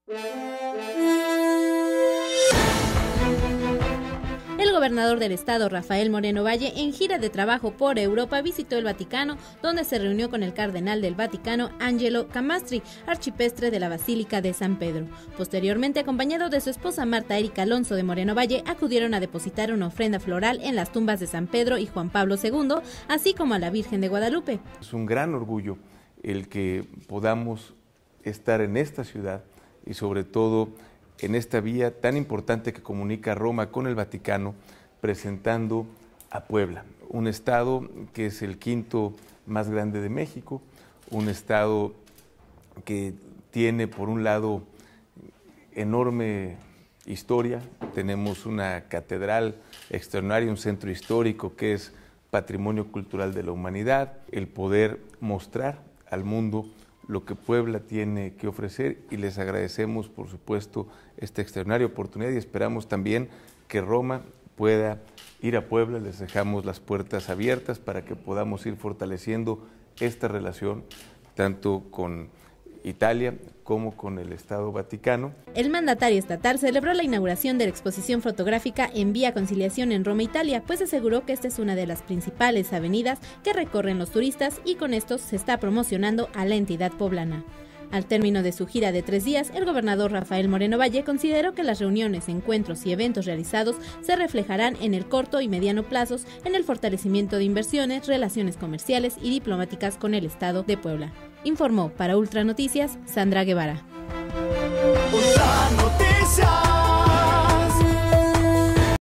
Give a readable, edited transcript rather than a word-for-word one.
El gobernador del estado, Rafael Moreno Valle, en gira de trabajo por Europa, visitó el Vaticano, donde se reunió con el cardenal del Vaticano, Angelo Camastri, arcipreste de la Basílica de San Pedro. Posteriormente, acompañado de su esposa Marta Erika Alonso de Moreno Valle, acudieron a depositar una ofrenda floral en las tumbas de San Pedro y Juan Pablo II, así como a la Virgen de Guadalupe. Es un gran orgullo el que podamos estar en esta ciudad y sobre todo en esta vía tan importante que comunica Roma con el Vaticano, presentando a Puebla, un estado que es el quinto más grande de México, un estado que tiene por un lado enorme historia, tenemos una catedral extraordinaria, un centro histórico que es patrimonio cultural de la humanidad, el poder mostrar al mundo lo que Puebla tiene que ofrecer, y les agradecemos por supuesto esta extraordinaria oportunidad y esperamos también que Roma pueda ir a Puebla. Les dejamos las puertas abiertas para que podamos ir fortaleciendo esta relación tanto con Italia como con el Estado Vaticano. El mandatario estatal celebró la inauguración de la exposición fotográfica En Vía Conciliación en Roma, Italia, pues aseguró que esta es una de las principales avenidas que recorren los turistas y con esto se está promocionando a la entidad poblana. Al término de su gira de 3 días, el gobernador Rafael Moreno Valle consideró que las reuniones, encuentros y eventos realizados se reflejarán en el corto y mediano plazos en el fortalecimiento de inversiones, relaciones comerciales y diplomáticas con el Estado de Puebla. Informó para Ultra Noticias Sandra Guevara. Ultra Noticias.